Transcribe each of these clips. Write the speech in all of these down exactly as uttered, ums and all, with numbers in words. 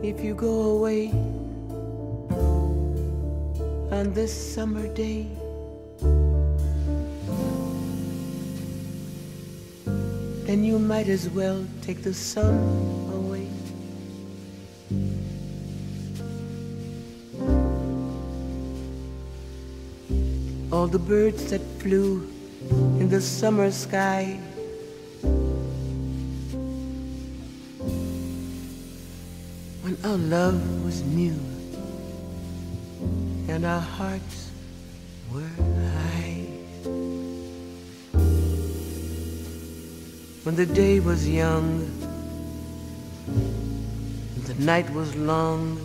if you go away on this summer day. Then you might as well take the sun away. All the birds that flew in the summer sky, when our love was new and our hearts were high, when the day was young and the night was long,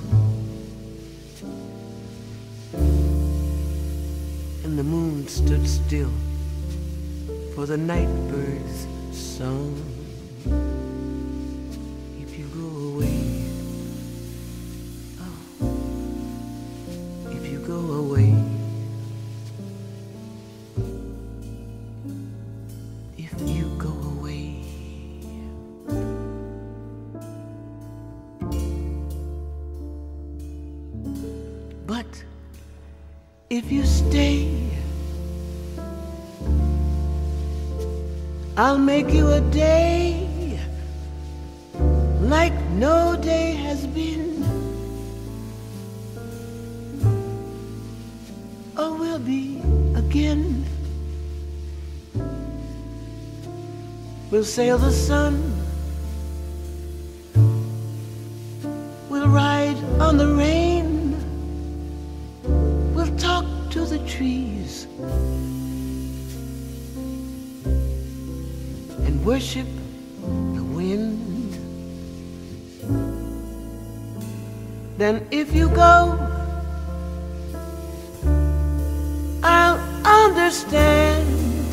and the moon stood still for the night bird's song. If you go away, oh, if you go away, if you go away. But if you stay, I'll make you a day like no day has been, or will be again. We'll sail the sun, we'll ride on the rain, we'll talk to the trees and worship the wind. Then if you go, I'll understand.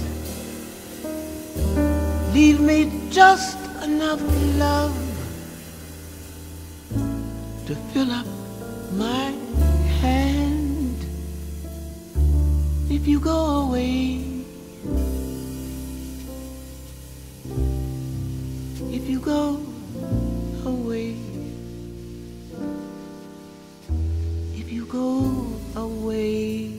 Leave me just enough love to fill up my hand. If you go away, if you go away, if you go away,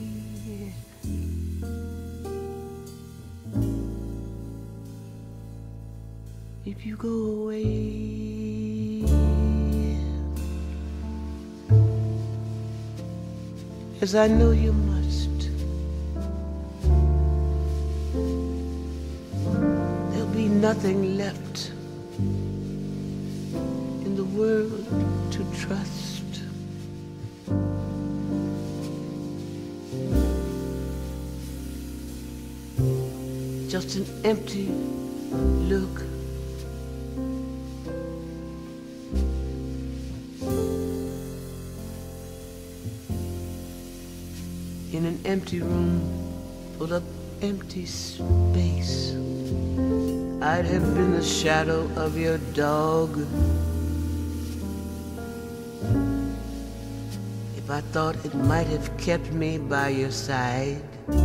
if you go away, as I know you must, there'll be nothing left in the world to trust. Just an empty look, in an empty room full of empty space. I'd have been the shadow of your dog if I thought it might have kept me by your side.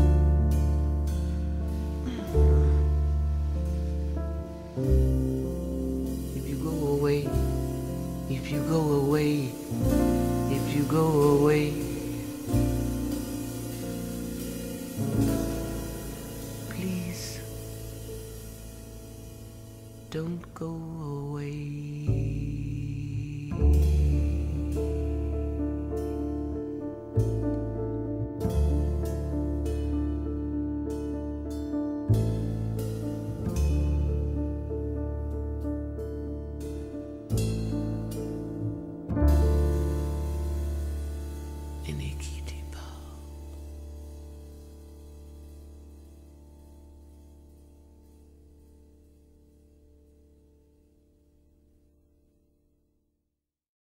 If you go away, if you go away, if you go away, please don't go away. Nikita.